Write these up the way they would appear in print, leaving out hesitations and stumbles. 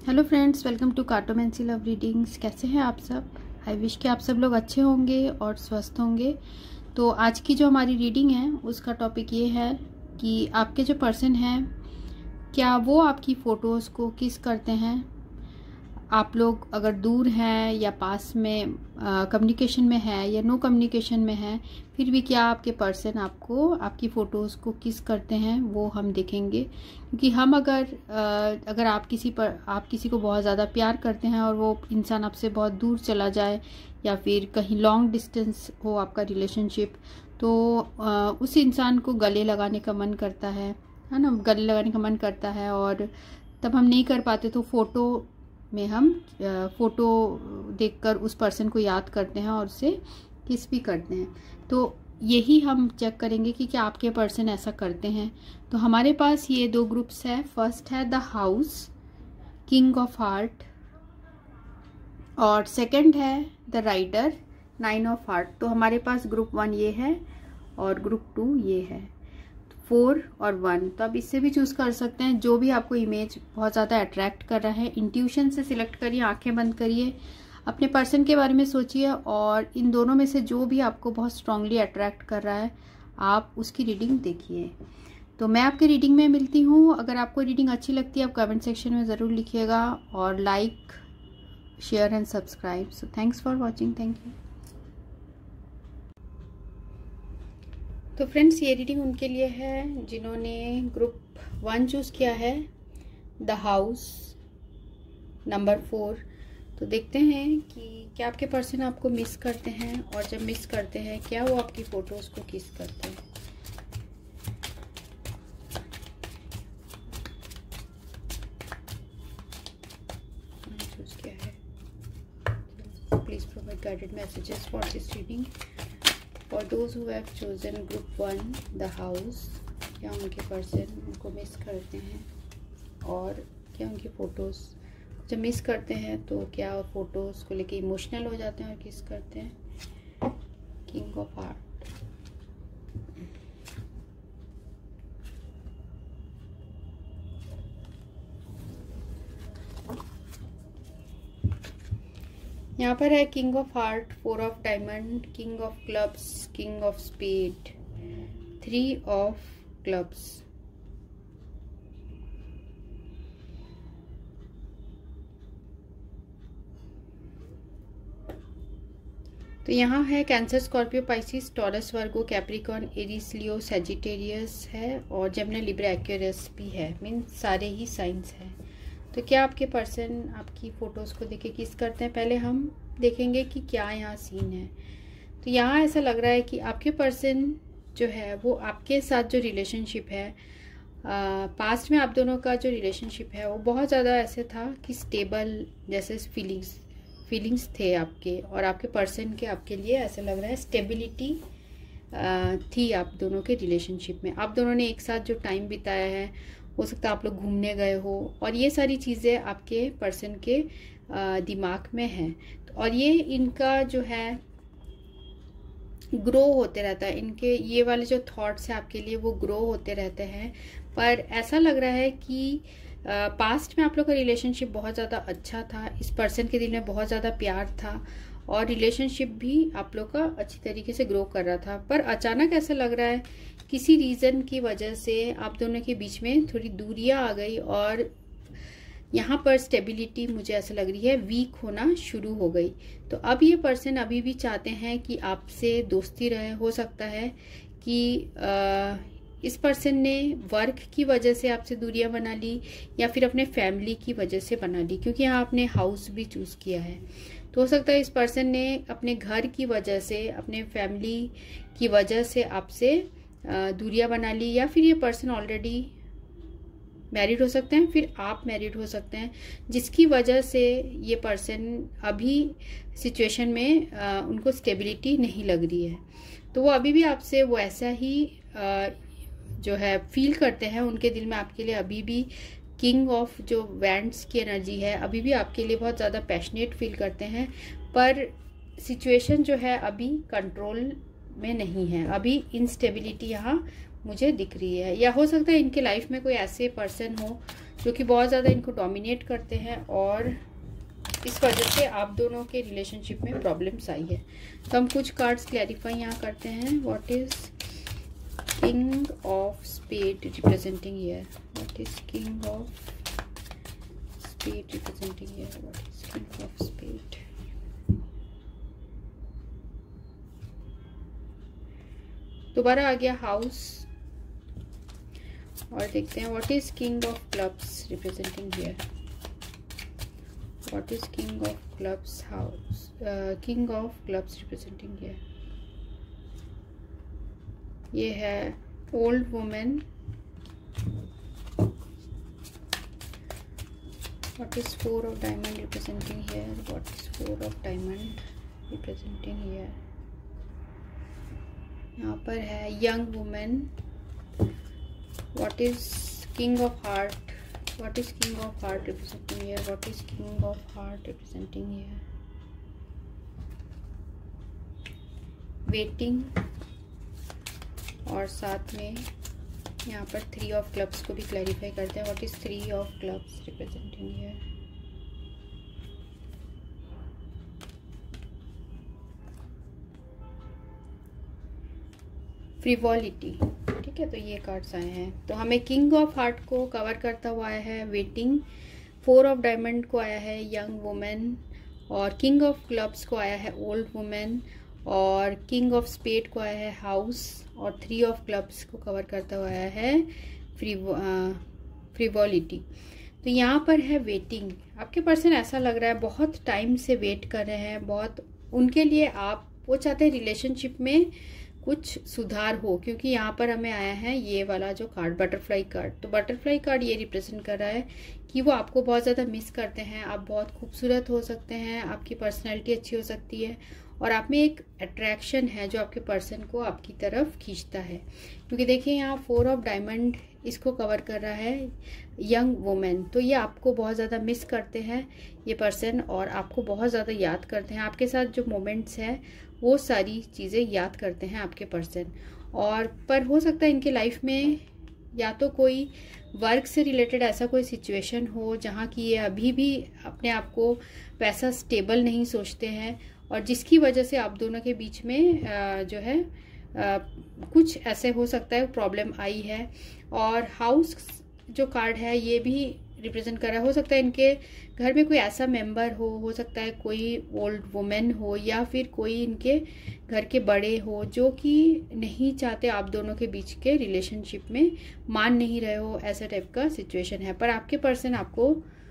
Hello friends, welcome to cartomancy love readings. कैसे हैं आप सब? आई विश कि आप सब लोग अच्छे होंगे और स्वस्थ होंगे। तो आज की जो हमारी रीडिंग है उसका टॉपिक ये है कि आपके जो पर्सन हैं, क्या वो आपकी फ़ोटोज़ को किस करते हैं। आप लोग अगर दूर हैं या पास में कम्युनिकेशन में है या नो कम्युनिकेशन में है, फिर भी क्या आपके पर्सन आपको आपकी फ़ोटोज़ को किस करते हैं वो हम देखेंगे। क्योंकि हम अगर आप किसी को बहुत ज़्यादा प्यार करते हैं और वो इंसान आपसे बहुत दूर चला जाए या फिर कहीं लॉन्ग डिस्टेंस हो आपका रिलेशनशिप, तो उस इंसान को गले लगाने का मन करता है ना, गले लगाने का मन करता है। और तब हम नहीं कर पाते तो फ़ोटो में हम फ़ोटो देखकर उस पर्सन को याद करते हैं और उसे किस भी करते हैं। तो यही हम चेक करेंगे कि क्या आपके पर्सन ऐसा करते हैं। तो हमारे पास ये दो ग्रुप्स है। फर्स्ट है the house, king of heart, और सेकंड है द राइडर, 9 ऑफ हार्ट। तो हमारे पास ग्रुप 1 ये है और ग्रुप 2 ये है, 4 और 1। तो आप इससे भी चूज कर सकते हैं जो भी आपको इमेज बहुत ज़्यादा अट्रैक्ट कर रहा है। इंट्यूशन से सिलेक्ट करिए, आंखें बंद करिए, अपने पर्सन के बारे में सोचिए और इन दोनों में से जो भी आपको बहुत स्ट्रांगली अट्रैक्ट कर रहा है आप उसकी रीडिंग देखिए। तो मैं आपकी रीडिंग में मिलती हूँ। अगर आपको रीडिंग अच्छी लगती है आप कमेंट सेक्शन में ज़रूर लिखिएगा और like, share and subscribe. So thanks for watching. Thank you. तो फ्रेंड्स, ये रीडिंग उनके लिए है जिन्होंने ग्रुप 1 चूज़ किया है, द हाउस, नंबर 4। तो देखते हैं कि क्या आपके पर्सन आपको मिस करते हैं, और जब मिस करते हैं क्या वो आपकी फ़ोटोज़ को किस करते हैं। चूज़ किया है। Please provide guided messages for this reading For those who have chosen group 1, the house, क्या उनके पर्सन उनको मिस करते हैं और क्या उनकी फ़ोटोज़ जब मिस करते हैं तो क्या फ़ोटोज़ को लेके इमोशनल हो जाते हैं और किस करते हैं। किंग ऑफ हार्ट, यहाँ पर है king of heart, 4 of diamond, king of clubs, king of spade, 3 of clubs. तो यहाँ है Cancer, Scorpio, Pisces, Taurus, Virgo, Capricorn, Aries, Leo, Sagittarius है और जेमिनी, लिब्रा, एक्वेरियस भी है। मीन्स सारे ही साइंस हैं। तो क्या आपके पर्सन आपकी फ़ोटोज़ को देख के किस करते हैं, पहले हम देखेंगे कि क्या यहाँ सीन है। तो यहाँ ऐसा लग रहा है कि आपके पर्सन जो है वो आपके साथ जो रिलेशनशिप है, पास्ट में आप दोनों का जो रिलेशनशिप है वो बहुत ज़्यादा ऐसे था कि स्टेबल जैसे फीलिंग्स थे आपके और आपके पर्सन के आपके लिए। ऐसा लग रहा है स्टेबिलिटी थी आप दोनों के रिलेशनशिप में। आप दोनों ने एक साथ जो टाइम बिताया है, हो सकता है आप लोग घूमने गए हो, और ये सारी चीज़ें आपके पर्सन के दिमाग में हैं। और ये इनका जो है ग्रो होते रहता है, इनके ये वाले जो थॉट्स हैं आपके लिए वो ग्रो होते रहते हैं। पर ऐसा लग रहा है कि पास्ट में आप लोग का रिलेशनशिप बहुत ज़्यादा अच्छा था, इस पर्सन के दिल में बहुत ज़्यादा प्यार था और रिलेशनशिप भी आप लोग का अच्छी तरीके से ग्रो कर रहा था। पर अचानक ऐसा लग रहा है किसी रीज़न की वजह से आप दोनों के बीच में थोड़ी दूरियां आ गई और यहाँ पर स्टेबिलिटी मुझे ऐसा लग रही है वीक होना शुरू हो गई। तो अब ये पर्सन अभी भी चाहते हैं कि आपसे दोस्ती रहे। हो सकता है कि इस पर्सन ने वर्क की वजह से आपसे दूरियां बना ली या फिर अपने फैमिली की वजह से बना ली, क्योंकि यहाँ आपने हाउस भी चूज़ किया है। तो हो सकता है इस पर्सन ने अपने घर की वजह से, अपने फैमिली की वजह से आपसे दूरियां बना ली, या फिर ये पर्सन ऑलरेडी मैरिड हो सकते हैं, फिर आप मैरिड हो सकते हैं, जिसकी वजह से ये पर्सन अभी सिचुएशन में उनको स्टेबिलिटी नहीं लग रही है। तो वो अभी भी आपसे वो ऐसा ही जो है फील करते हैं। उनके दिल में आपके लिए अभी भी किंग ऑफ जो वैंड्स की एनर्जी है, अभी भी आपके लिए बहुत ज़्यादा पैशनेट फील करते हैं। पर सिचुएशन जो है अभी कंट्रोल में नहीं है, अभी इनस्टेबिलिटी यहाँ मुझे दिख रही है। या हो सकता है इनके लाइफ में कोई ऐसे पर्सन हो जो कि बहुत ज़्यादा इनको डोमिनेट करते हैं और इस वजह से आप दोनों के रिलेशनशिप में प्रॉब्लम्स आई है। तो हम कुछ कार्ड्स क्लैरिफाई यहाँ करते हैं। What is king of spade representing here? What is king of spade representing here? What is king of spade? दोबारा आ गया हाउस। और देखते हैं what is king of clubs representing here? What is King of Clubs house? King of Clubs representing here. ये है old woman. What is Four of Diamond representing here? What is Four of Diamond representing here? यहाँ पर है young woman. What is King of Heart? What is King of Heart representing here? What is King of Heart representing here? Waiting। और साथ में यहाँ पर Three of Clubs को भी क्लैरिफाई करते हैं। What is Three of Clubs representing here? फ्रिवॉलिटी। ठीक है, तो ये कार्ड्स आए हैं। तो हमें किंग ऑफ हार्ट को कवर करता हुआ आया है वेटिंग, फोर ऑफ डायमंड को आया है यंग वुमेन, और किंग ऑफ क्लब्स को आया है ओल्ड वुमेन, और किंग ऑफ स्पेड को आया है हाउस, और थ्री ऑफ क्लब्स को कवर करता हुआ आया है फ्रिवॉलिटी। तो यहाँ पर है वेटिंग। आपके पर्सन ऐसा लग रहा है बहुत टाइम से वेट कर रहे हैं, बहुत उनके लिए आप वो चाहते हैं रिलेशनशिप में कुछ सुधार हो, क्योंकि यहाँ पर हमें आया है ये वाला जो कार्ड बटरफ्लाई कार्ड। तो बटरफ्लाई कार्ड ये रिप्रेजेंट कर रहा है कि वो आपको बहुत ज़्यादा मिस करते हैं। आप बहुत खूबसूरत हो सकते हैं, आपकी पर्सनैलिटी अच्छी हो सकती है, और आप में एक अट्रैक्शन है जो आपके पर्सन को आपकी तरफ खींचता है। क्योंकि देखिए यहाँ फोर ऑफ डायमंड इसको कवर कर रहा है यंग वुमेन। तो ये आपको बहुत ज़्यादा मिस करते हैं ये पर्सन, और आपको बहुत ज़्यादा याद करते हैं। आपके साथ जो मोमेंट्स हैं वो सारी चीज़ें याद करते हैं आपके पर्सन। और पर हो सकता है इनके लाइफ में या तो कोई वर्क से रिलेटेड ऐसा कोई सिचुएशन हो जहाँ की ये अभी भी अपने आप को पैसा स्टेबल नहीं सोचते हैं, और जिसकी वजह से आप दोनों के बीच में जो है कुछ ऐसे हो सकता है प्रॉब्लम आई है। और हाउस जो कार्ड है ये भी रिप्रेजेंट कर रहा है, हो सकता है इनके घर में कोई ऐसा मेंबर हो सकता है कोई ओल्ड वुमेन हो, या फिर कोई इनके घर के बड़े हो जो कि नहीं चाहते आप दोनों के बीच के रिलेशनशिप में, मान नहीं रहे हो, ऐसा टाइप का सिचुएशन है। पर आपके पर्सन आपको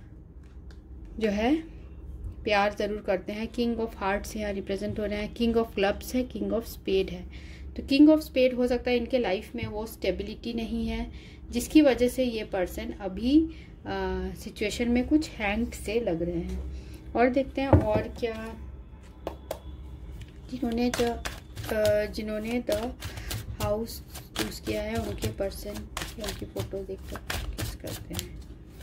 जो है प्यार ज़रूर करते हैं। किंग ऑफ हार्ट्स यहाँ रिप्रेजेंट हो रहे हैं, किंग ऑफ क्लब्स है, किंग ऑफ स्पेड है। तो किंग ऑफ स्पेड हो सकता है इनके लाइफ में वो स्टेबिलिटी नहीं है, जिसकी वजह से ये पर्सन अभी सिचुएशन में कुछ हैंग से लग रहे हैं। और देखते हैं और क्या जिन्होंने द हाउस चूज किया है उनके पर्सन, उनकी फोटो देखकर किस करते हैं।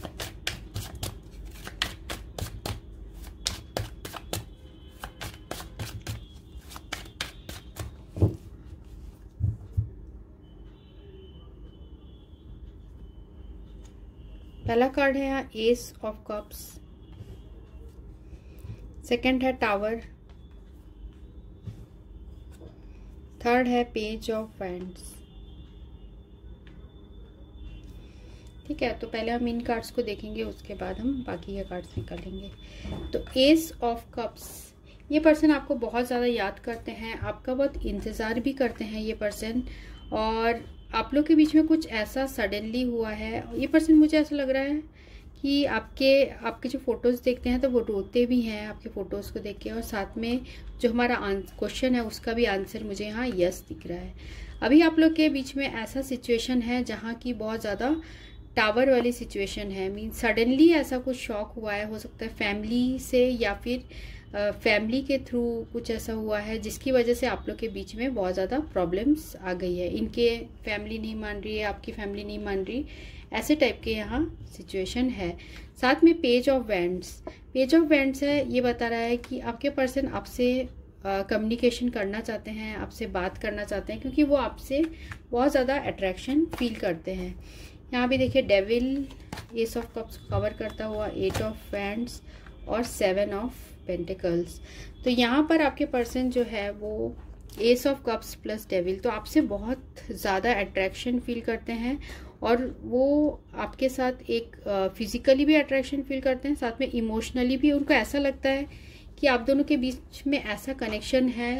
पहला कार्ड है यहाँ एस ऑफ कप्स, सेकंड है टावर, थर्ड है पेज ऑफ वैंड्स। ठीक है, तो पहले हम इन कार्ड्स को देखेंगे, उसके बाद हम बाकी के कार्ड्स निकालेंगे। तो एस ऑफ कप्स, ये पर्सन आपको बहुत ज़्यादा याद करते हैं, आपका बहुत इंतज़ार भी करते हैं ये पर्सन, और आप लोग के बीच में कुछ ऐसा सडनली हुआ है। ये पर्सन मुझे ऐसा लग रहा है कि आपके जो फोटोज़ देखते हैं तो वो रोते भी हैं आपके फ़ोटोज़ को देख के, और साथ में जो हमारा क्वेश्चन है उसका भी आंसर मुझे यहाँ यस दिख रहा है। अभी आप लोग के बीच में ऐसा सिचुएशन है जहाँ की बहुत ज़्यादा टावर वाली सिचुएशन है, मीन सडनली ऐसा कुछ शॉक हुआ है, हो सकता है फैमिली से या फिर फैमिली के थ्रू कुछ ऐसा हुआ है जिसकी वजह से आप लोग के बीच में बहुत ज़्यादा प्रॉब्लम्स आ गई है। इनके फैमिली नहीं मान रही है, आपकी फैमिली नहीं मान रही, ऐसे टाइप के यहाँ सिचुएशन है। साथ में page of wands, page of wands है, ये बता रहा है कि आपके पर्सन आपसे कम्युनिकेशन करना चाहते हैं, आपसे बात करना चाहते हैं, क्योंकि वो आपसे बहुत ज़्यादा अट्रैक्शन फील करते हैं। यहाँ भी देखिए devil, ace of cups cover करता हुआ, 8 ऑफ वैंड्स और 7 ऑफ पेंटिकल्स। तो यहाँ पर आपके पर्सन जो है वो ace of cups plus devil, तो आपसे बहुत ज़्यादा अट्रैक्शन फील करते हैं और वो आपके साथ एक फिजिकली भी अट्रैक्शन फील करते हैं, साथ में इमोशनली भी उनको ऐसा लगता है कि आप दोनों के बीच में ऐसा कनेक्शन है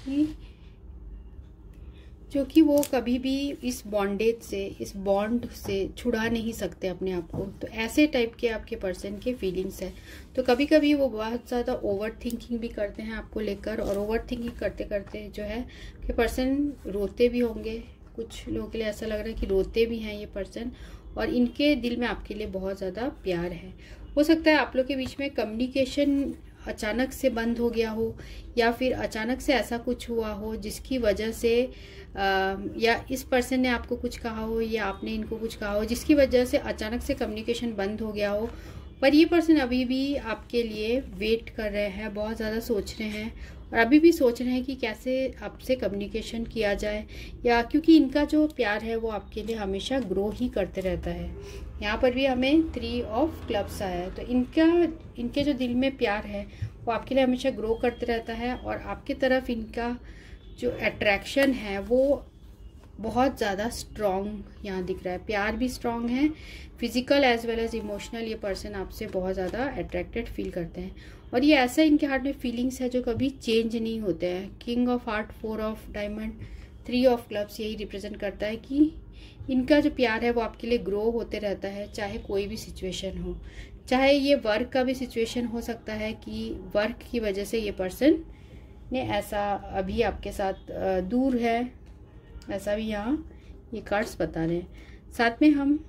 जो कि वो कभी भी इस बॉन्डेज से, इस बॉन्ड से छुड़ा नहीं सकते अपने आप को। तो ऐसे टाइप के आपके पर्सन के फीलिंग्स है। तो कभी कभी वो बहुत ज़्यादा ओवर थिंकिंग भी करते हैं आपको लेकर, और ओवर थिंकिंग करते करते जो है कि पर्सन रोते भी होंगे। कुछ लोगों के लिए ऐसा लग रहा है कि रोते भी हैं ये पर्सन, और इनके दिल में आपके लिए बहुत ज़्यादा प्यार है। हो सकता है आप लोग के बीच में कम्युनिकेशन अचानक से बंद हो गया हो, या फिर अचानक से ऐसा कुछ हुआ हो जिसकी वजह से या इस पर्सन ने आपको कुछ कहा हो या आपने इनको कुछ कहा हो जिसकी वजह से अचानक से कम्युनिकेशन बंद हो गया हो। पर ये पर्सन अभी भी आपके लिए वेट कर रहे हैं, बहुत ज़्यादा सोच रहे हैं, और अभी भी सोच रहे हैं कि कैसे आपसे कम्युनिकेशन किया जाए, या क्योंकि इनका जो प्यार है वो आपके लिए हमेशा ग्रो ही करते रहता है। यहाँ पर भी हमें 3 ऑफ क्लब्स आया है। तो इनके जो दिल में प्यार है वो आपके लिए हमेशा ग्रो करते रहता है, और आपकी तरफ इनका जो अट्रैक्शन है वो बहुत ज़्यादा स्ट्रॉन्ग यहाँ दिख रहा है। प्यार भी स्ट्रॉन्ग है, physical as well as emotional. ये पर्सन आपसे बहुत ज़्यादा अट्रैक्टेड फील करते हैं, और ये ऐसा इनके हार्ट में फीलिंग्स है जो कभी चेंज नहीं होते हैं। King of heart, 4 of diamond, 3 of clubs यही रिप्रेजेंट करता है कि इनका जो प्यार है वो आपके लिए ग्रो होते रहता है, चाहे कोई भी सिचुएशन हो। चाहे ये वर्क का भी सिचुएशन हो सकता है कि वर्क की वजह से ये पर्सन ने ऐसा अभी आपके साथ दूर है, ऐसा भी यहाँ ये कार्ड्स बता रहे हैं। साथ में हम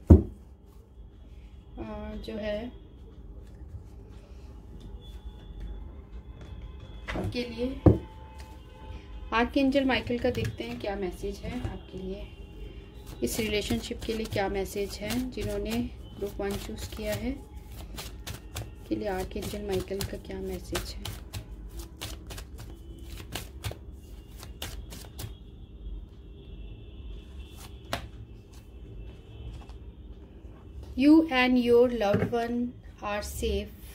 जो है आपके लिए आर्कएंजल माइकल का देखते हैं क्या मैसेज है आपके लिए, इस रिलेशनशिप के लिए क्या मैसेज है। जिन्होंने ग्रुप 1 चूज किया है के लिए आर्कएंजल माइकल का क्या मैसेज है। You and your loved one are safe,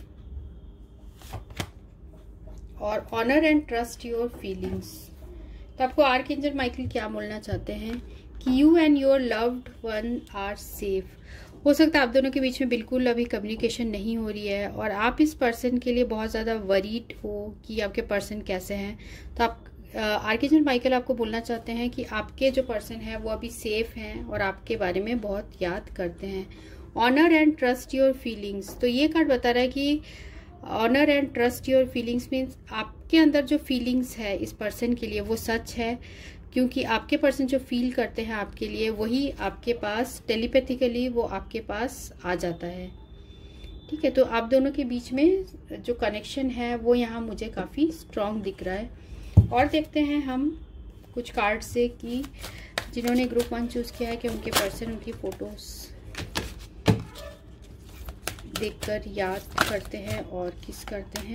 और honour and trust your feelings. तो आपको आर्कएंजल माइकल क्या बोलना चाहते हैं कि you and your loved one are safe. हो सकता है आप दोनों के बीच में बिल्कुल अभी कम्युनिकेशन नहीं हो रही है, और आप इस पर्सन के लिए बहुत ज़्यादा वरीड हो कि आपके पर्सन कैसे हैं। तो आप आर्कएंजल माइकल आपको बोलना चाहते हैं कि आपके जो पर्सन है वो अभी सेफ हैं और आपके बारे में बहुत याद करते हैं। Honour and trust your feelings, तो ये कार्ड बता रहा है कि honour and trust your feelings means आपके अंदर जो फीलिंग्स है इस पर्सन के लिए वो सच है, क्योंकि आपके पर्सन जो फील करते हैं आपके लिए वही आपके पास टेलीपैथिकली वो आपके पास आ जाता है। ठीक है, तो आप दोनों के बीच में जो कनेक्शन है वो यहाँ मुझे काफ़ी स्ट्रॉन्ग दिख रहा है। और देखते हैं हम कुछ कार्ड से कि जिन्होंने ग्रुप 1 चूज़ किया है कि उनके पर्सन उनकी फ़ोटोज़ देखकर याद करते हैं और किस करते हैं।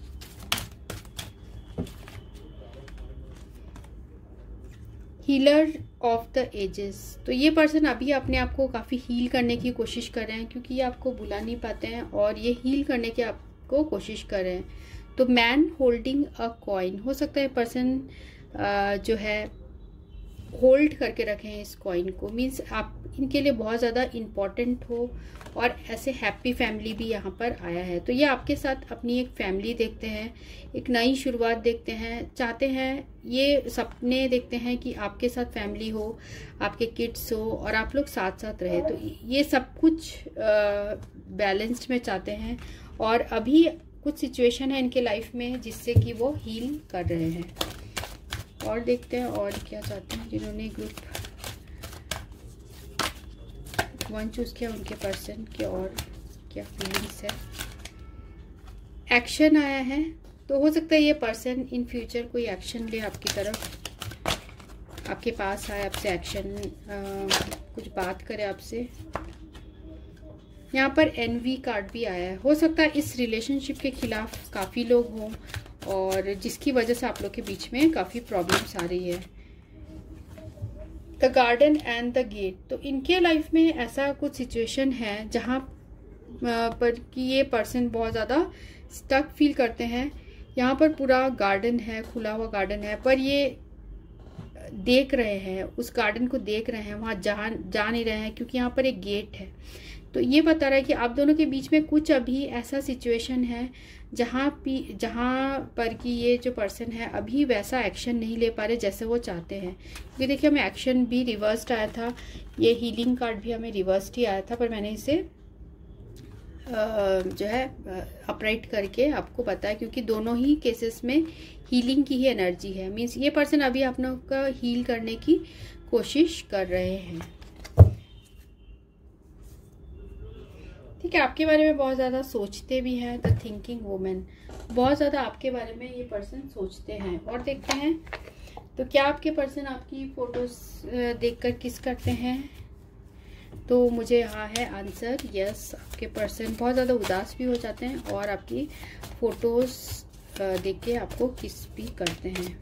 हीलर ऑफ द एजेस, तो ये पर्सन अभी अपने आप को काफ़ी हील करने की कोशिश कर रहे हैं, क्योंकि ये आपको बुला नहीं पाते हैं और ये हील करने की आपको कोशिश कर रहे हैं। तो मैन होल्डिंग अ कॉइन, हो सकता है पर्सन जो है होल्ड करके रखे हैं इस कॉइन को, मीन्स आप इनके लिए बहुत ज़्यादा इम्पॉर्टेंट हो, और ऐसे हैप्पी फैमिली भी यहाँ पर आया है। तो ये आपके साथ अपनी एक फैमिली देखते हैं, एक नई शुरुआत देखते हैं, चाहते हैं, ये सपने देखते हैं कि आपके साथ फैमिली हो, आपके किड्स हो और आप लोग साथ साथ रहे। तो ये सब कुछ बैलेंस्ड में चाहते हैं, और अभी कुछ सिचुएशन है इनके लाइफ में जिससे कि वो हील कर रहे हैं। और देखते हैं और क्या चाहते हैं जिन्होंने ग्रुप 1 चूज़ किया उनके पर्सन के, और क्या फीलिंग्स है। एक्शन आया है, तो हो सकता है ये पर्सन इन फ्यूचर कोई एक्शन ले आपकी तरफ, आपके पास आए, आपसे एक्शन कुछ बात करे आपसे। यहाँ पर एनवी कार्ड भी आया है, हो सकता है इस रिलेशनशिप के खिलाफ काफ़ी लोग हों और जिसकी वजह से आप लोग के बीच में काफ़ी प्रॉब्लम्स आ रही है। The garden and the gate. तो इनके लाइफ में ऐसा कुछ सिचुएशन है जहाँ पर कि ये पर्सन बहुत ज़्यादा स्टक फील करते हैं। यहाँ पर पूरा गार्डन है, खुला हुआ गार्डन है, पर ये देख रहे हैं, उस गार्डन को देख रहे हैं, वहाँ जा नहीं रहे हैं क्योंकि यहाँ पर एक गेट है। तो ये बता रहा है कि आप दोनों के बीच में कुछ अभी ऐसा सिचुएशन है जहाँ पर कि ये जो पर्सन है अभी वैसा एक्शन नहीं ले पा रहे जैसे वो चाहते हैं। क्योंकि देखिए हमें एक्शन भी रिवर्स्ड आया था, ये हीलिंग कार्ड भी हमें रिवर्स्ड ही आया था, पर मैंने इसे जो है अपराइट करके आपको बताया क्योंकि दोनों ही केसेस में हीलिंग की ही एनर्जी है। मीन्स ये पर्सन अभी आप लोगों का हील करने की कोशिश कर रहे हैं। ठीक है, आपके बारे में बहुत ज़्यादा सोचते भी हैं। द थिंकिंग वुमेन, बहुत ज़्यादा आपके बारे में ये पर्सन सोचते हैं। और देखते हैं तो क्या आपके पर्सन आपकी फोटोज देखकर किस करते हैं। तो मुझे यहाँ है आंसर यस। आपके पर्सन बहुत ज़्यादा उदास भी हो जाते हैं और आपकी फोटोज देख के आपको किस भी करते हैं।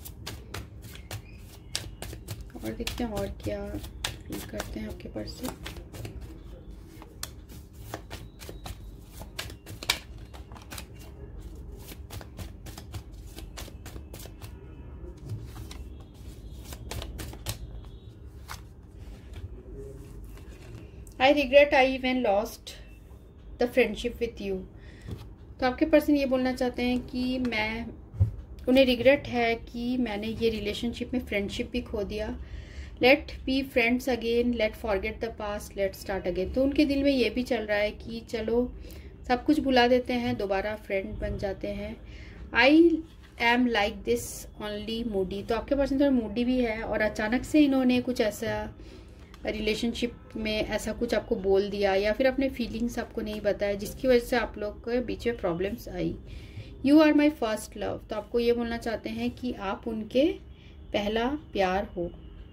और देखते हैं और क्या फील करते हैं आपके person. I regret I even lost the friendship with you। तो आपके पर्सन ये बोलना चाहते हैं कि उन्हें रिग्रेट है कि मैंने ये रिलेशनशिप में फ्रेंडशिप भी खो दिया। Let be friends again, let forget the past, let start again. तो उनके दिल में ये भी चल रहा है कि चलो सब कुछ भुला देते हैं, दोबारा फ्रेंड बन जाते हैं। I am like this only moody. तो आपके पर्सन थोड़ा मूडी भी है और अचानक से इन्होंने कुछ ऐसा रिलेशनशिप में ऐसा कुछ आपको बोल दिया या फिर अपने फीलिंग्स आपको नहीं बताया जिसकी वजह से आप लोग के बीच में प्रॉब्लम्स आई। You are my first love. तो आपको ये बोलना चाहते हैं कि आप उनके पहला प्यार हो।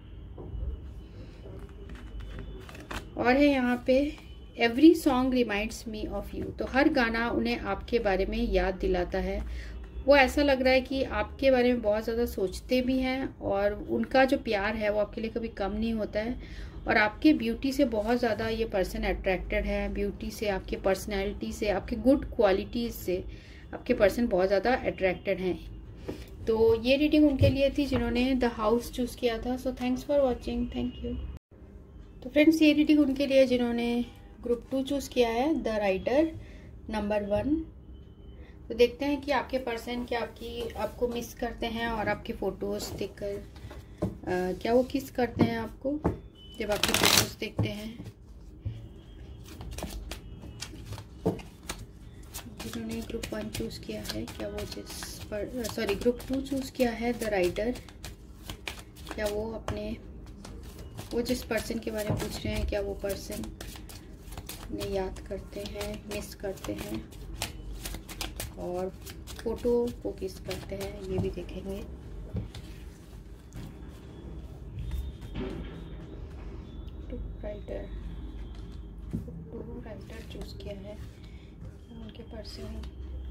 और है यहाँ पे every song reminds me of you. तो हर गाना उन्हें आपके बारे में याद दिलाता है। वो ऐसा लग रहा है कि आपके बारे में बहुत ज़्यादा सोचते भी हैं और उनका जो प्यार है वो आपके लिए कभी कम नहीं होता है। और आपके ब्यूटी से बहुत ज़्यादा ये पर्सन अट्रैक्टेड है। ब्यूटी से, आपके पर्सनैलिटी से, आपके गुड क्वालिटीज़ से आपके पर्सन बहुत ज़्यादा अट्रैक्टेड हैं। तो ये रीडिंग उनके लिए थी जिन्होंने द हाउस चूज़ किया था। So thanks for watching, thank you. तो फ्रेंड्स ये रीडिंग उनके लिए जिन्होंने ग्रुप 2 चूज़ किया है, द राइटर नंबर 1। तो देखते हैं कि आपके पर्सन क्या आपको मिस करते हैं और आपकी फ़ोटोज़ देखकर क्या वो किस करते हैं आपको जब आपकी फोटोज देखते हैं। जिन्होंने ग्रुप 1 चूज़ किया है, क्या वो ग्रुप 2 चूज़ किया है, द राइटर, क्या वो जिस पर्सन के बारे में पूछ रहे हैं क्या वो पर्सन उन्हें याद करते हैं, मिस करते हैं और फोटो को किस करते हैं, ये भी देखेंगे। राइटर चूज किया है उनके पर्सन।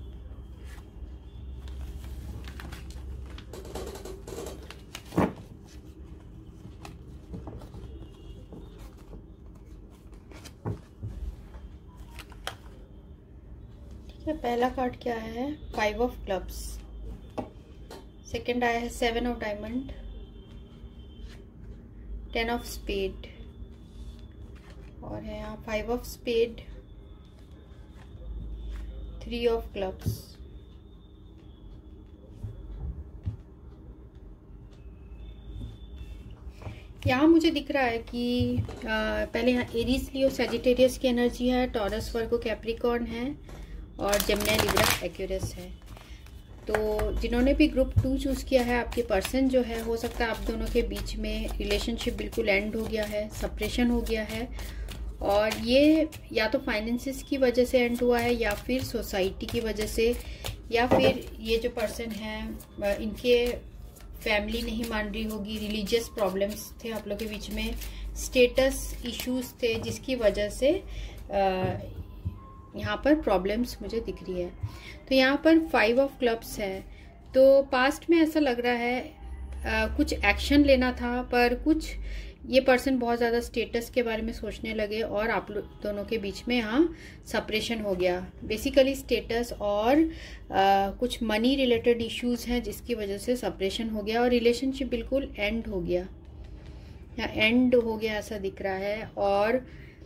ठीक है, पहला कार्ड क्या है, 5 ऑफ क्लब्स। सेकंड आया है 7 ऑफ डायमंड, 10 ऑफ स्पेड और है यहाँ 5 ऑफ स्पेड, 3 ऑफ क्लब्स। यहाँ मुझे दिख रहा है कि पहले यहाँ एरीज, लियो, सैजिटेरियस की एनर्जी है, टॉरस, वर्गो, कैप्रिकॉर्न है और जेमिनी, लिब्रा, एक्वेरियस है। तो जिन्होंने भी ग्रुप 2 चूज़ किया है, आपके पर्सन जो है, हो सकता है आप दोनों के बीच में रिलेशनशिप बिल्कुल एंड हो गया है, सेपरेशन हो गया है और ये या तो फाइनेंसेस की वजह से एंड हुआ है या फिर सोसाइटी की वजह से, या फिर ये जो पर्सन है इनके फैमिली नहीं मान रही होगी, रिलीजियस प्रॉब्लम्स थे आप लोग के बीच में, स्टेटस इश्यूज थे जिसकी वजह से यहाँ पर प्रॉब्लम्स मुझे दिख रही है। तो यहाँ पर 5 ऑफ क्लब्स है। तो पास्ट में ऐसा लग रहा है कुछ एक्शन लेना था पर कुछ ये पर्सन बहुत ज़्यादा स्टेटस के बारे में सोचने लगे और आप लोग दोनों के बीच में यहाँ सेपरेशन हो गया। बेसिकली स्टेटस और कुछ मनी रिलेटेड इश्यूज हैं जिसकी वजह से सेपरेशन हो गया और रिलेशनशिप बिल्कुल एंड हो गया, या एंड हो गया ऐसा दिख रहा है। और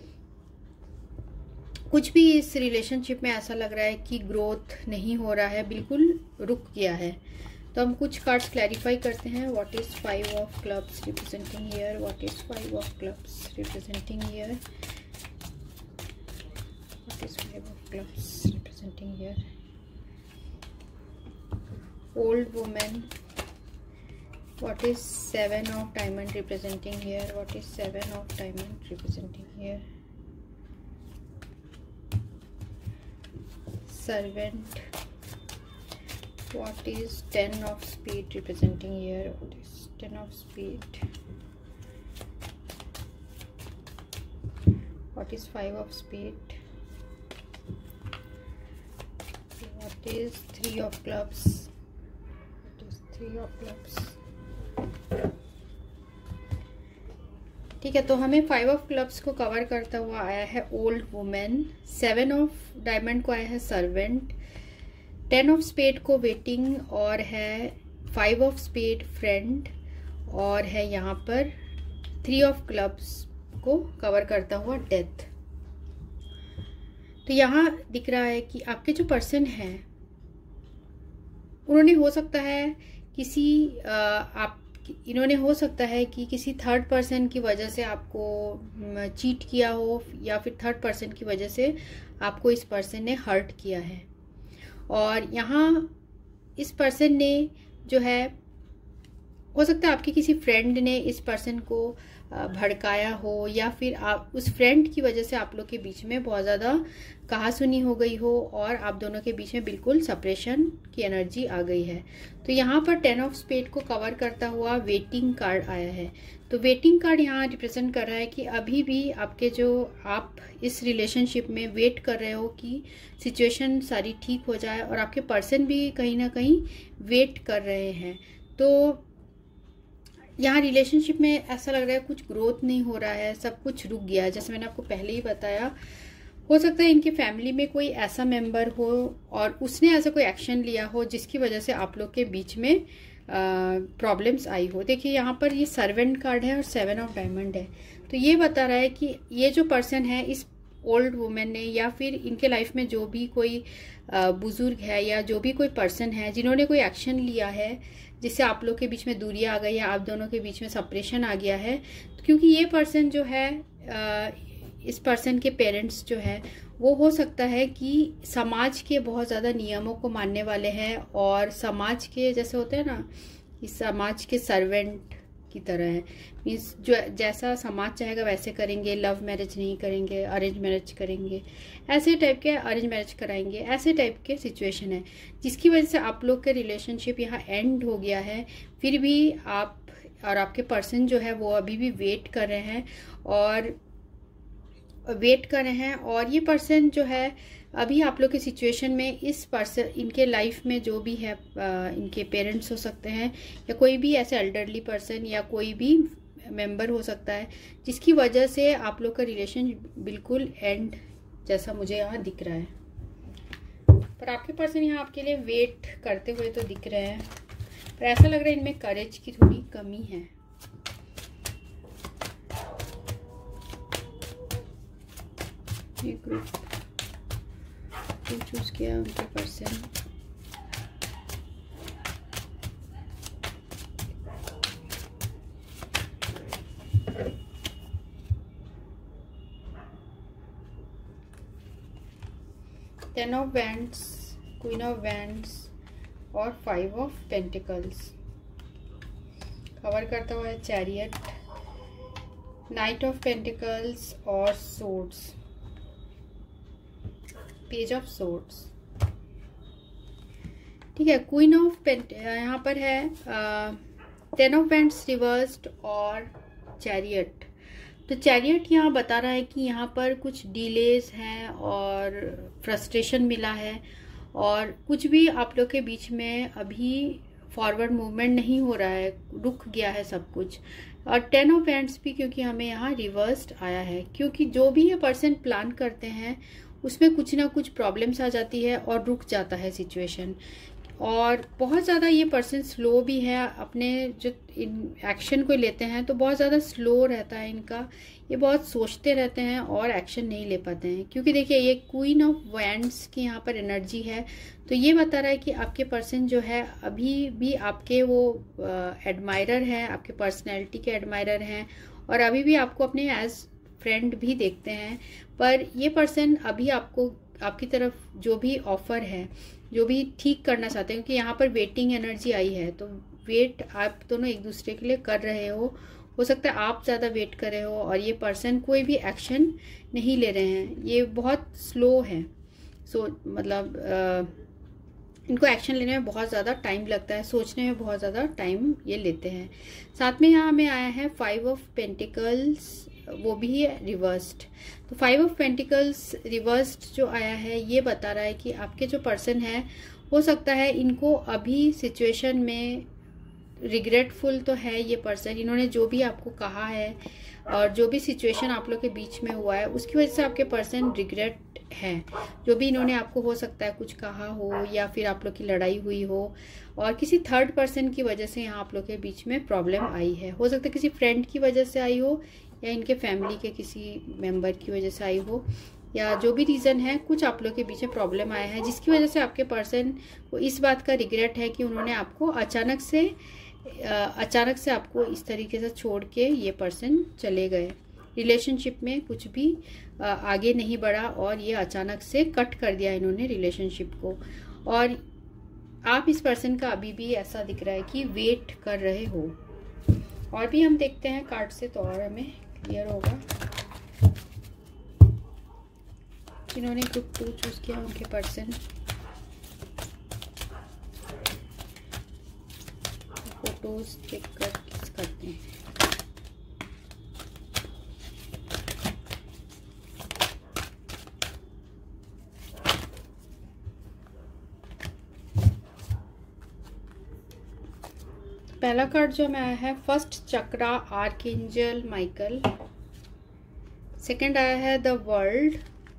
कुछ भी इस रिलेशनशिप में ऐसा लग रहा है कि ग्रोथ नहीं हो रहा है, बिल्कुल रुक गया है। तो हम कुछ कार्ड्स क्लैरिफाई करते हैं। What is 5 of clubs representing here, what is 5 of clubs representing here, what is 5 of clubs representing here. Old women, what is 7 of diamond representing here, what is 7 of diamond representing here. Servant, what is 10 of spade representing here, what is 10 of spade, what is 5 of spade, what is 3 of clubs, what is 3 of clubs। ठीक है, तो हमें 5 of clubs को cover करता हुआ आया है old women, 7 of diamond को आया है सर्वेंट, 10 ऑफ स्पेड को वेटिंग और है 5 ऑफ स्पेड फ्रेंड और है यहाँ पर 3 ऑफ क्लब्स को कवर करता हुआ डेथ। तो यहाँ दिख रहा है कि आपके जो पर्सन है उन्होंने हो सकता है किसी इन्होंने हो सकता है कि किसी थर्ड पर्सन की वजह से आपको चीट किया हो या फिर थर्ड पर्सन की वजह से आपको इस पर्सन ने हर्ट किया है। और यहाँ इस पर्सन ने जो है, हो सकता है आपके किसी फ्रेंड ने इस पर्सन को भड़काया हो या फिर आप उस फ्रेंड की वजह से आप लोग के बीच में बहुत ज़्यादा कहासुनी हो गई हो और आप दोनों के बीच में बिल्कुल सेपरेशन की एनर्जी आ गई है। तो यहाँ पर 10 ऑफ स्पेड को कवर करता हुआ वेटिंग कार्ड आया है। तो वेटिंग कार्ड यहाँ रिप्रेजेंट कर रहा है कि अभी भी आपके जो आप इस रिलेशनशिप में वेट कर रहे हो कि सिचुएशन सारी ठीक हो जाए और आपके पर्सन भी कहीं ना कहीं वेट कर रहे हैं। तो यहाँ रिलेशनशिप में ऐसा लग रहा है कुछ ग्रोथ नहीं हो रहा है, सब कुछ रुक गया है। जैसे मैंने आपको पहले ही बताया, हो सकता है इनकी फैमिली में कोई ऐसा मेंबर हो और उसने ऐसा कोई एक्शन लिया हो जिसकी वजह से आप लोग के बीच में प्रॉब्लम्स आई हो। देखिए यहाँ पर ये सर्वेंट कार्ड है और 7 ऑफ डायमंड है। तो ये बता रहा है कि ये जो पर्सन है, इस ओल्ड वुमेन ने या फिर इनके लाइफ में जो भी कोई बुजुर्ग है या जो भी कोई पर्सन है जिन्होंने कोई एक्शन लिया है जिससे आप लोग के बीच में दूरी आ गई है, आप दोनों के बीच में सेपरेशन आ गया है। क्योंकि ये पर्सन जो है, इस पर्सन के पेरेंट्स जो है वो हो सकता है कि समाज के बहुत ज़्यादा नियमों को मानने वाले हैं और समाज के जैसे होते हैं ना, इस समाज के सर्वेंट की तरह है। मीन्स जो जैसा समाज चाहेगा वैसे करेंगे, लव मैरिज नहीं करेंगे, अरेंज मैरिज करेंगे, ऐसे टाइप के अरेंज मैरिज कराएंगे, ऐसे टाइप के सिचुएशन है जिसकी वजह से आप लोग के रिलेशनशिप यहाँ एंड हो गया है। फिर भी आप और आपके पर्सन जो है वो अभी भी वेट कर रहे हैं और ये पर्सन जो है अभी आप लोग के सिचुएशन में इस पर्सन, इनके लाइफ में जो भी है, इनके पेरेंट्स हो सकते हैं या कोई भी ऐसे एल्डरली पर्सन या कोई भी मेंबर हो सकता है जिसकी वजह से आप लोग का रिलेशन बिल्कुल एंड जैसा मुझे यहाँ दिख रहा है। पर आपके पर्सन यहाँ आपके लिए वेट करते हुए तो दिख रहे हैं, पर ऐसा लग रहा है इनमें करेज की थोड़ी कमी है। ये ग्रुप चूज किया उनके person, ten of wands, queen of wands और 5 ऑफ पेंटिकल्स कवर करता हुआ है चैरियट, नाइट ऑफ पेंटिकल्स और सोर्ड्स, पेज ऑफ सोर्ड्स। ठीक है, क्वीन ऑफ यहाँ पर है 10 ऑफ वैंड्स रिवर्स्ड और चैरियट। तो चैरियट यहाँ बता रहा है कि यहाँ पर कुछ डिलेज हैं और फ्रस्ट्रेशन मिला है और कुछ भी आप लोग के बीच में अभी फॉरवर्ड मूवमेंट नहीं हो रहा है, रुक गया है सब कुछ। और 10 ऑफ हैंड्स भी क्योंकि हमें यहाँ रिवर्स्ड आया है, क्योंकि जो भी ये पर्सन प्लान करते हैं उसमें कुछ ना कुछ प्रॉब्लम्स आ जाती है और रुक जाता है सिचुएशन। और बहुत ज़्यादा ये पर्सन स्लो भी है, अपने जो एक्शन को लेते हैं तो बहुत ज़्यादा स्लो रहता है इनका। ये बहुत सोचते रहते हैं और एक्शन नहीं ले पाते हैं, क्योंकि देखिए ये क्वीन ऑफ वैंड्स की यहाँ पर एनर्जी है। तो ये बता रहा है कि आपके पर्सन जो है अभी भी आपके वो एडमायरर हैं, आपके पर्सनैलिटी के एडमायरर हैं, और अभी भी आपको अपने एज फ्रेंड भी देखते हैं। पर ये पर्सन अभी आपको, आपकी तरफ जो भी ऑफर है, जो भी ठीक करना चाहते हैं, क्योंकि यहाँ पर वेटिंग एनर्जी आई है, तो वेट आप दोनों एक दूसरे के लिए कर रहे हो सकता है आप ज़्यादा वेट कर रहे हो और ये पर्सन कोई भी एक्शन नहीं ले रहे हैं, ये बहुत स्लो है। मतलब इनको एक्शन लेने में बहुत ज़्यादा टाइम लगता है, सोचने में बहुत ज़्यादा टाइम ये लेते हैं। साथ में यहाँ हमें आया है 5 ऑफ पेंटिकल्स, वो भी है रिवर्स्ड। तो 5 ऑफ पेंटिकल्स रिवर्स्ड जो आया है ये बता रहा है कि आपके जो पर्सन है, हो सकता है इनको अभी सिचुएशन में रिग्रेटफुल तो है ये पर्सन, इन्होंने जो भी आपको कहा है और जो भी सिचुएशन आप लोग के बीच में हुआ है उसकी वजह से आपके पर्सन रिग्रेट है। जो भी इन्होंने आपको हो सकता है कुछ कहा हो, या फिर आप लोग की लड़ाई हुई हो, और किसी थर्ड पर्सन की वजह से यहाँ आप लोग के बीच में प्रॉब्लम आई है। हो सकता है किसी फ्रेंड की वजह से आई हो, या इनके फैमिली के किसी मेंबर की वजह से आई हो, या जो भी रीज़न है, कुछ आप लोग के बीच में प्रॉब्लम आया है जिसकी वजह से आपके पर्सन को इस बात का रिग्रेट है कि उन्होंने आपको अचानक से आपको इस तरीके से छोड़ के ये पर्सन चले गए। रिलेशनशिप में कुछ भी आगे नहीं बढ़ा और ये अचानक से कट कर दिया इन्होंने रिलेशनशिप को। और आप इस पर्सन का अभी भी ऐसा दिख रहा है कि वेट कर रहे हो। और भी हम देखते हैं कार्ड से तो और हमें क्लियर होगा। जिन्होंने ग्रुप 2 चूज किया उनके पर्सन, फोटोज चेक कर किस करते हैं। पहला कार्ड जो हमें आया है first chakra archangel Michael, second आया है द वर्ल्ड,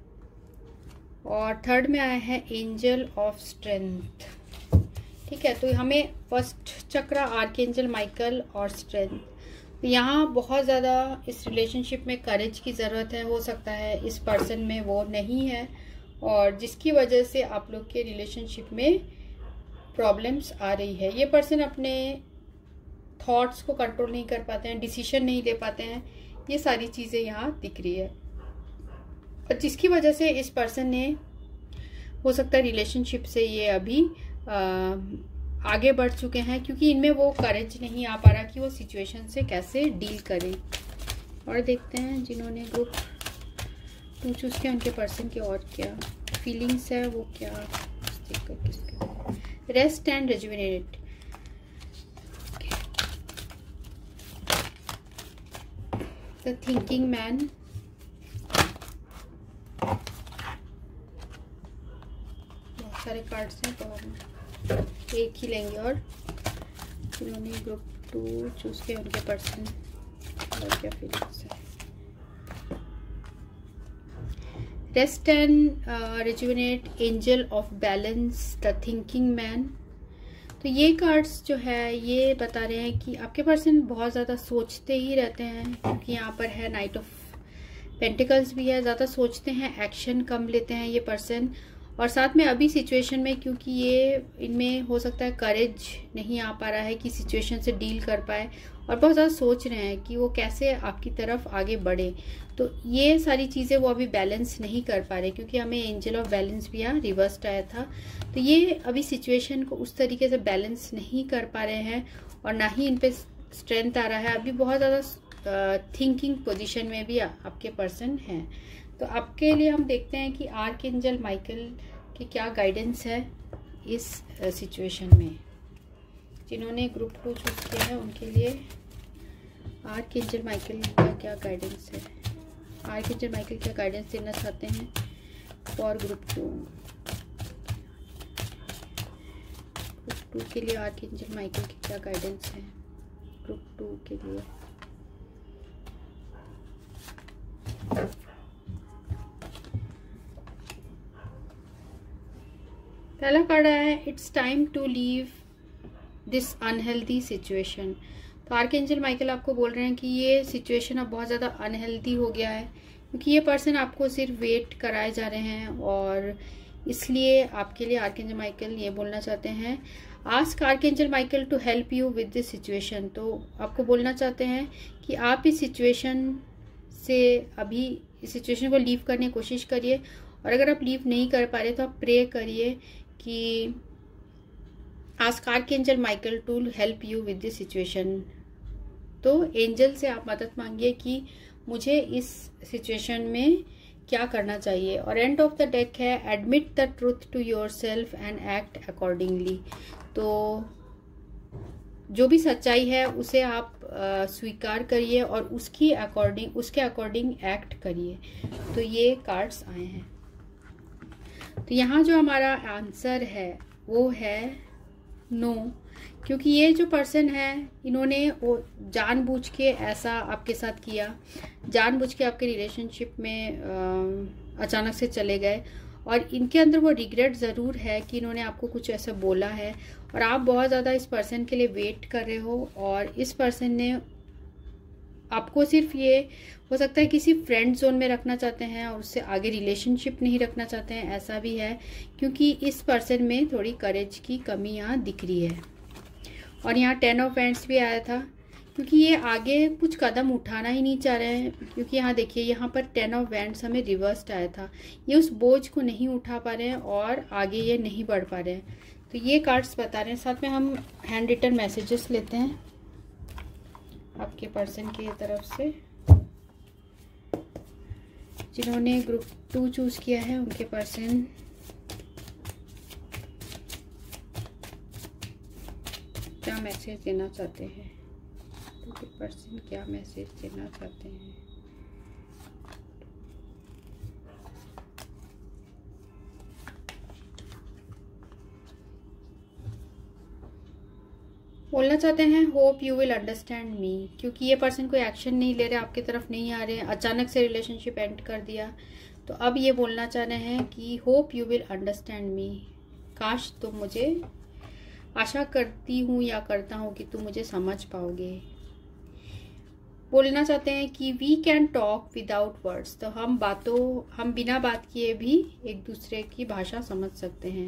और थर्ड में आया है एंजल ऑफ स्ट्रेंथ। ठीक है, तो हमें फर्स्ट चक्रा आर्कएंजल माइकल और स्ट्रेंथ, तो यहाँ बहुत ज़्यादा इस रिलेशनशिप में करेज की ज़रूरत है। हो सकता है इस पर्सन में वो नहीं है, और जिसकी वजह से आप लोग के रिलेशनशिप में प्रॉब्लम्स आ रही है। ये पर्सन अपने थॉट्स को कंट्रोल नहीं कर पाते हैं, डिसीजन नहीं ले पाते हैं, ये सारी चीज़ें यहाँ दिख रही है, और जिसकी वजह से इस पर्सन ने, हो सकता है रिलेशनशिप से ये अभी आगे बढ़ चुके हैं, क्योंकि इनमें वो करेज नहीं आ पा रहा कि वो सिचुएशन से कैसे डील करें। और देखते हैं जिन्होंने ग्रुप 2 चूज किया उनके पर्सन के और क्या फीलिंग्स है, वो क्या rest and rejuvenate. The thinking man, बहुत सारे कार्ड्स हैं तो हम एक ही लेंगे। और जिन्होंने ग्रुप 2 चूज किया उनके पर्सन और क्या फीलिंग्स है। Rest and rejuvenate, angel of balance, the thinking man. तो ये कार्ड्स जो है ये बता रहे हैं कि आपके पर्सन बहुत ज़्यादा सोचते ही रहते हैं, क्योंकि यहाँ पर है नाइट ऑफ पेंटिकल्स भी है, ज़्यादा सोचते हैं, एक्शन कम लेते हैं ये पर्सन। और साथ में अभी सिचुएशन में, क्योंकि ये इनमें हो सकता है करेज नहीं आ पा रहा है कि सिचुएशन से डील कर पाए, और बहुत ज़्यादा सोच रहे हैं कि वो कैसे आपकी तरफ आगे बढ़े। तो ये सारी चीज़ें वो अभी बैलेंस नहीं कर पा रहे, क्योंकि हमें एंजल ऑफ बैलेंस भी यहाँ रिवर्स्ड आया था। तो ये अभी सिचुएशन को उस तरीके से बैलेंस नहीं कर पा रहे हैं, और ना ही इन पे स्ट्रेंथ आ रहा है। अभी बहुत ज़्यादा थिंकिंग पोजीशन में भी आपके पर्सन हैं। तो आपके लिए हम देखते हैं कि आर्कएंजल माइकल की क्या गाइडेंस है इस सिचुएशन में। जिन्होंने ग्रुप 2 चूज किया है उनके लिए आर्कएंजल माइकल का क्या गाइडेंस है। आर्कएंजल माइकल क्या गाइडेंस देना चाहते हैं फॉर ग्रुप 2। 2 के लिए आर्कएंजल माइकल की क्या गाइडेंस है ग्रुप 2 के लिए। पहला कार्ड आया है it's time to leave this unhealthy situation. तो आर्कएंजल माइकल आपको बोल रहे हैं कि ये सिचुएशन अब बहुत ज़्यादा अनहेल्दी हो गया है, क्योंकि ये पर्सन आपको सिर्फ वेट कराए जा रहे हैं, और इसलिए आपके लिए आर्कएंजल माइकल ये बोलना चाहते हैं ask archangel Michael to help you with this situation. तो आपको बोलना चाहते हैं कि आप इस सिचुएशन से अभी इस सिचुएशन को लीव करने की कोशिश करिए, और अगर आप लीव नहीं कर पा रहे तो आप प्रे करिए कि ask archangel Michael to help you with this situation. तो एंजल से आप मदद मांगिए कि मुझे इस सिचुएशन में क्या करना चाहिए। और एंड ऑफ द डेक है admit the truth to yourself and act accordingly. तो जो भी सच्चाई है उसे आप स्वीकार करिए और उसके अकॉर्डिंग एक्ट करिए। तो ये कार्ड्स आए हैं। तो यहाँ जो हमारा आंसर है वो है नो, क्योंकि ये जो पर्सन है इन्होंने वो जानबूझ के ऐसा आपके साथ किया, जानबूझ के आपके रिलेशनशिप में अचानक से चले गए, और इनके अंदर वो रिग्रेट ज़रूर है कि इन्होंने आपको कुछ ऐसा बोला है, और आप बहुत ज़्यादा इस पर्सन के लिए वेट कर रहे हो, और इस पर्सन ने आपको सिर्फ ये हो सकता है किसी फ्रेंड जोन में रखना चाहते हैं और उससे आगे रिलेशनशिप नहीं रखना चाहते हैं, ऐसा भी है, क्योंकि इस पर्सन में थोड़ी करेज की कमी यहाँ दिख रही है। और यहाँ 10 ऑफ वैंड्स भी आया था, क्योंकि ये आगे कुछ कदम उठाना ही नहीं चाह रहे हैं, क्योंकि यहाँ देखिए यहाँ पर 10 ऑफ वैंड्स हमें रिवर्स्ड आया था। ये उस बोझ को नहीं उठा पा रहे हैं और आगे ये नहीं बढ़ पा रहे हैं। तो ये कार्ड्स बता रहे हैं। साथ में हम हैंड रिटन मैसेजेस लेते हैं आपके पर्सन की तरफ से। जिन्होंने ग्रुप 2 चूज किया है उनके पर्सन क्या मैसेज देना चाहते हैं, उनके पर्सन क्या मैसेज देना चाहते हैं। बोलना चाहते हैं hope you will understand me, क्योंकि ये पर्सन कोई एक्शन नहीं ले रहे, आपकी तरफ नहीं आ रहे, अचानक से रिलेशनशिप एंड कर दिया। तो अब ये बोलना चाह रहे हैं कि hope you will understand me, काश तुम मुझे, आशा करती हूँ या करता हूँ कि तुम मुझे समझ पाओगे। बोलना चाहते हैं कि we can talk without words, तो हम बिना बात किए भी एक दूसरे की भाषा समझ सकते हैं।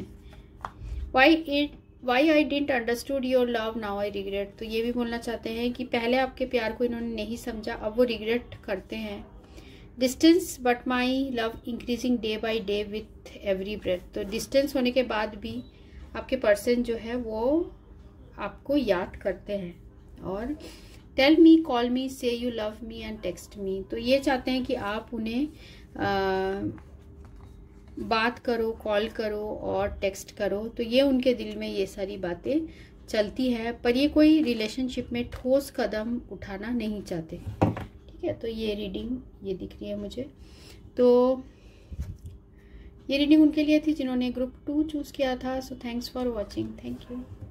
Why I didn't understood your love now I regret, तो ये भी बोलना चाहते हैं कि पहले आपके प्यार को इन्होंने नहीं समझा, अब वो रिग्रेट करते हैं। Distance but my love increasing day by day with every breath, तो डिस्टेंस होने के बाद भी आपके पर्सन जो है वो आपको याद करते हैं। और tell me, call me, say you love me and text me, तो ये चाहते हैं कि आप उन्हें बात करो, कॉल करो और टेक्स्ट करो। तो ये उनके दिल में ये सारी बातें चलती है, पर ये कोई रिलेशनशिप में ठोस कदम उठाना नहीं चाहते। ठीक है, तो ये रीडिंग ये दिख रही है मुझे। तो ये रीडिंग उनके लिए थी जिन्होंने ग्रुप 2 चूज़ किया था। So thanks for watching, thank you.